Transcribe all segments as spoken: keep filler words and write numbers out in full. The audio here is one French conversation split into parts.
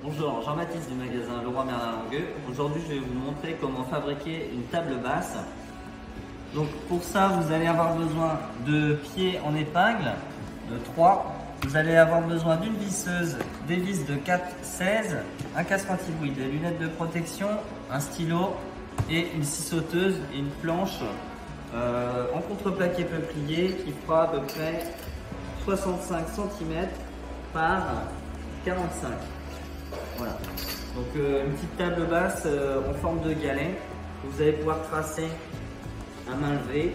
Bonjour, Jean-Baptiste du magasin Leroy Merlin Longueux. Aujourd'hui, je vais vous montrer comment fabriquer une table basse. Donc pour ça, vous allez avoir besoin de pieds en épingle, de trois. Vous allez avoir besoin d'une visseuse, des vis de quatre seize, un casque anti-bruit, des lunettes de protection, un stylo et une scie sauteuse et une planche euh, en contreplaqué peuplier qui fera à peu près soixante-cinq centimètres par quarante-cinq. Voilà, donc euh, une petite table basse euh, en forme de galet que vous allez pouvoir tracer à main levée.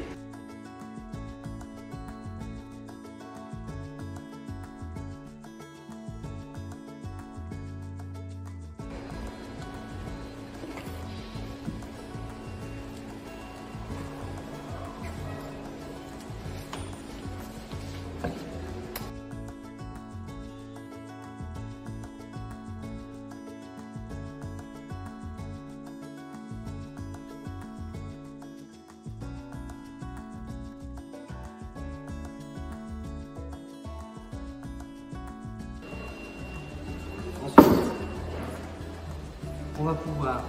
Ensuite, on va pouvoir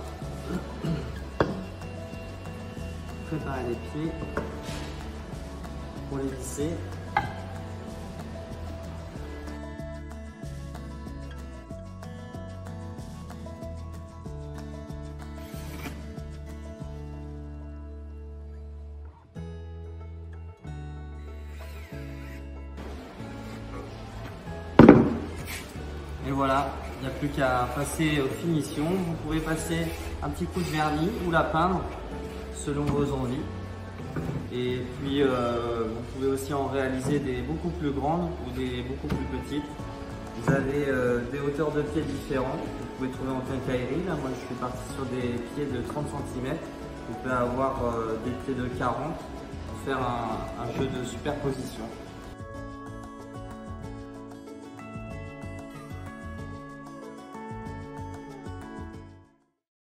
préparer les pieds pour les visser. Et voilà, il n'y a plus qu'à passer aux finitions. Vous pouvez passer un petit coup de vernis ou la peindre selon vos envies. Et puis euh, vous pouvez aussi en réaliser des beaucoup plus grandes ou des beaucoup plus petites. Vous avez euh, des hauteurs de pieds différentes. Vous pouvez trouver en quincaillerie. Là, moi je suis parti sur des pieds de trente centimètres. Vous pouvez avoir euh, des pieds de quarante pour faire un, un jeu de superposition.